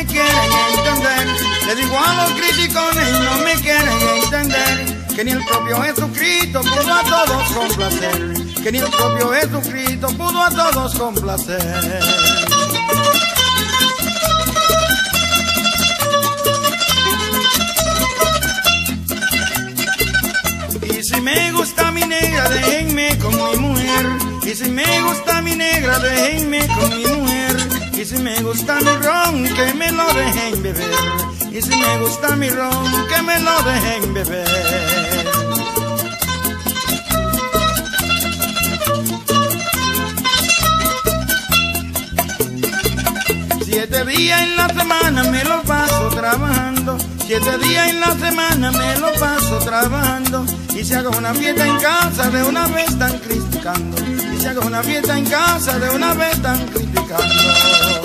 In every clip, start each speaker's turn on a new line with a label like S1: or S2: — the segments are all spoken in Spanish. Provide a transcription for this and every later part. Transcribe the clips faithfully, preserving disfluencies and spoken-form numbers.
S1: me quieren entender. Le digo a los criticones y no me quieren entender, que ni el propio Jesucristo pudo a todos complacer, que ni el propio Jesucristo pudo a todos complacer. Y si me gusta mi negra, déjenme con mi mujer. Y si me gusta mi negra, déjenme con mi mujer. Y si me gusta mi ron, que me lo dejen beber. Y si me gusta mi ron, que me lo dejen beber. Siete días en la semana me lo paso trabajando. Siete días en la semana me lo paso trabajando. Y si hago una fiesta en casa, de una vez están criticando. Y si hago una fiesta en casa, de una vez están criticando.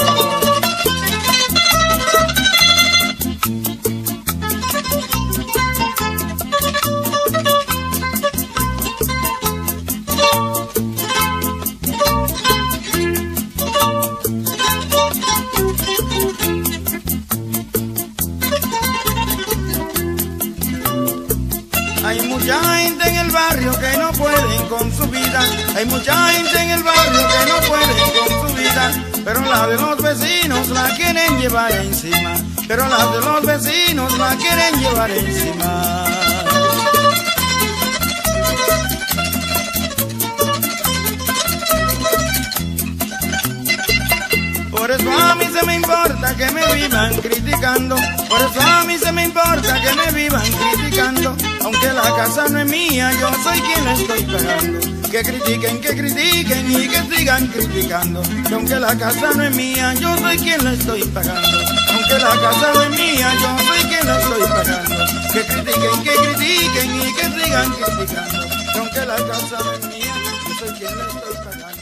S1: Hay mucha gente en el barrio que no pueden con su vida. Hay mucha gente en el barrio que no pueden con su vida. Pero la de los vecinos la quieren llevar encima. Pero la de los vecinos la quieren llevar encima. Por eso a mí se me importa que me vivan criticando. Por eso a mí se me importa que me vivan criticando. Aunque la casa no es mía, yo soy quien la estoy pagando. Que critiquen, que critiquen y que sigan criticando. Que aunque la casa no es mía, yo soy quien la estoy pagando. Aunque la casa no es mía, yo soy quien la estoy pagando. Que critiquen, que critiquen y que sigan criticando. Que aunque la casa no es mía, yo soy quien la estoy pagando.